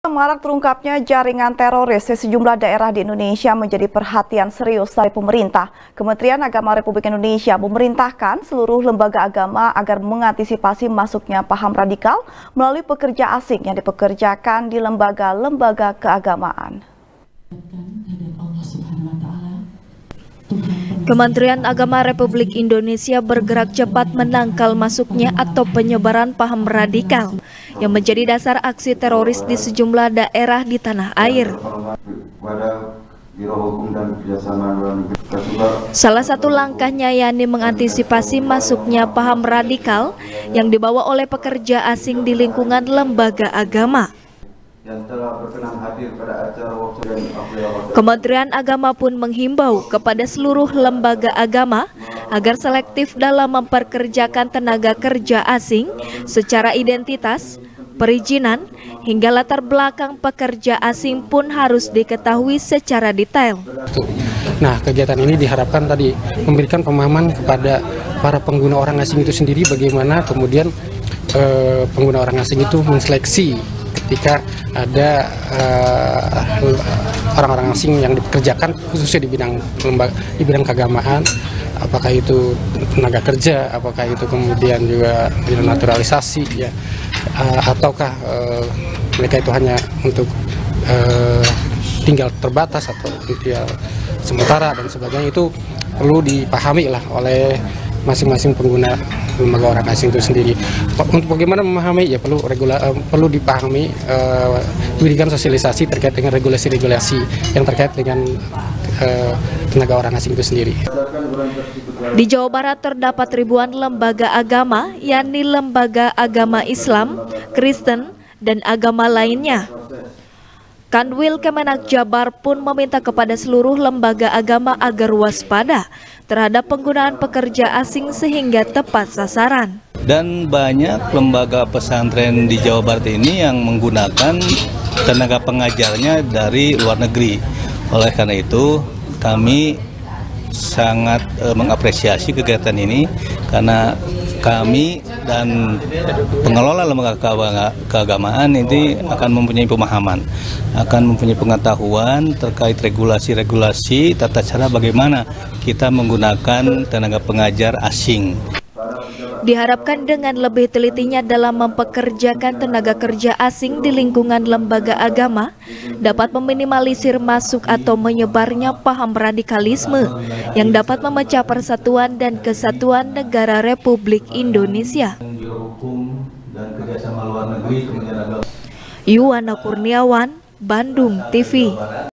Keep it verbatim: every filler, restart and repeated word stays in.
Marak terungkapnya jaringan teroris di sejumlah daerah di Indonesia menjadi perhatian serius dari pemerintah. Kementerian Agama Republik Indonesia memerintahkan seluruh lembaga agama agar mengantisipasi masuknya paham radikal melalui pekerja asing yang dipekerjakan di lembaga-lembaga keagamaan. Kementerian Agama Republik Indonesia bergerak cepat menangkal masuknya atau penyebaran paham radikal yang menjadi dasar aksi teroris di sejumlah daerah di tanah air. Salah satu langkahnya yakni mengantisipasi masuknya paham radikal yang dibawa oleh pekerja asing di lingkungan lembaga agama. Kementerian Agama pun menghimbau kepada seluruh lembaga agama agar selektif dalam memperkerjakan tenaga kerja asing secara identitas, perizinan, hingga latar belakang pekerja asing pun harus diketahui secara detail. Nah, kegiatan ini diharapkan tadi memberikan pemahaman kepada para pengguna orang asing itu sendiri bagaimana kemudian eh, pengguna orang asing itu menseleksi ketika ada orang-orang uh, asing yang dipekerjakan khususnya di bidang lembaga, di bidang keagamaan, apakah itu tenaga kerja, apakah itu kemudian juga bidang naturalisasi, ya, uh, ataukah uh, mereka itu hanya untuk uh, tinggal terbatas atau ya, sementara dan sebagainya. Itu perlu dipahami lah oleh masing-masing pengguna lembaga orang asing itu sendiri. Untuk bagaimana memahami, ya perlu regula, uh, perlu dipahami, uh, diberikan sosialisasi terkait dengan regulasi-regulasi yang terkait dengan uh, tenaga orang asing itu sendiri. Di Jawa Barat terdapat ribuan lembaga agama, yakni lembaga agama Islam, Kristen, dan agama lainnya. Kanwil Kemenak Jabar pun meminta kepada seluruh lembaga agama agar waspada terhadap penggunaan pekerja asing sehingga tepat sasaran. Dan banyak lembaga pesantren di Jawa Barat ini yang menggunakan tenaga pengajarnya dari luar negeri. Oleh karena itu, kami sangat e, mengapresiasi kegiatan ini karena kami dan pengelola lembaga keagamaan ini akan mempunyai pemahaman, akan mempunyai pengetahuan terkait regulasi-regulasi tata cara bagaimana kita menggunakan tenaga pengajar asing. Diharapkan dengan lebih telitinya dalam mempekerjakan tenaga kerja asing di lingkungan lembaga agama dapat meminimalisir masuk atau menyebarnya paham radikalisme yang dapat memecah persatuan dan kesatuan negara Republik Indonesia. Yuwana Kurniawan, Bandung T V.